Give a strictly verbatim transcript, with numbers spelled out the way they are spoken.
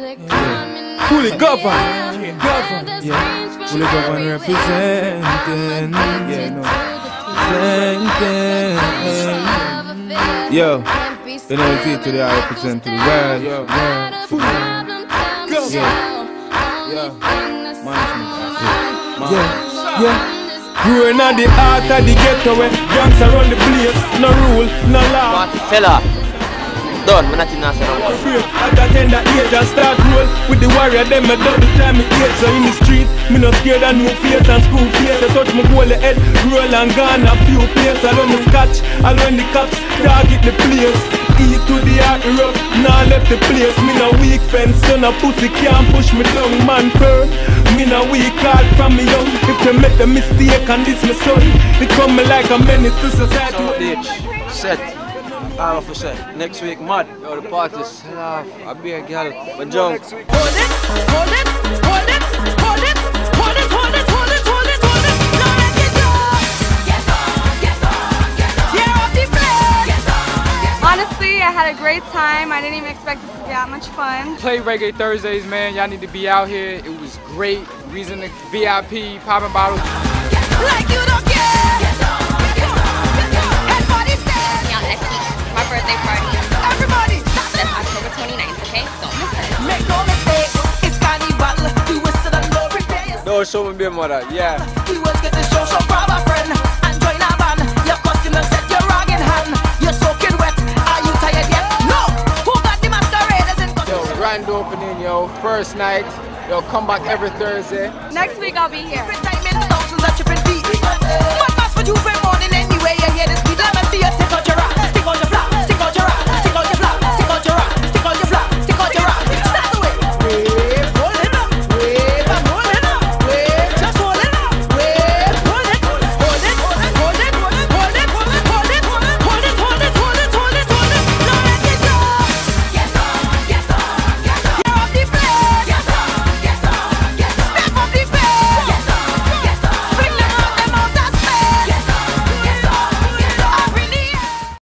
Fully governed, governed, yeah. Fully governed representing, yeah, no. Representing. Yo, you know it's here today I represent to the world, yo, yeah. Yeah, yeah, management, yeah, yeah. Growing at the heart of the ghetto where gangs around the place, no rule, no law. Fella, done, I'm not in that. At that tender age I start roll with the warrior, them a double time me age. So in the street, me no scared of no face and school face. I touch my goal head, roll and gone a few places. I run the scotch, I run the cops, target the place. Eat to the heart rock, now left the place. Me no weak fence, son of pussy can't push me down, man firm. Me no weak hard from me young. If they make the mistake and this my son, it come me like a menace to society. Set. I'm for set. Next week, mad. Yo, the party's hell off. I'll be a girl. But jump. Hold it, hold it, hold it, hold it, hold it, hold it, hold it, hold it, hold it, hold it. Now let it go. Get on, get on, get on. Tear up the place. Get on, get on. Honestly, I had a great time. I didn't even expect it to be that much fun. Play Reggae Thursdays, man. Y'all need to be out here. It was great. Reason to V I P, popping bottles. Like you don't care. Get on, get on, get on. Everybody stand. Out next week, my birthday party. Everybody, stop That's October twenty-ninth, okay? Don't miss it. Make no mistake, it's carnival. We will sit on no repairs. No, show me be mother. Yeah. We will get the show, so grab a friend and join a band. Your costume set your rag in hand. You're soaking wet. Are you tired yet? No. Who got the masqueraders in costume? Yo, grand opening, yo. First night. Yo, come back every Thursday. Next week I'll be here. Every time in thousands of tripping feet. What mass for you for morning anyway? You hear this beat? Let me see you take a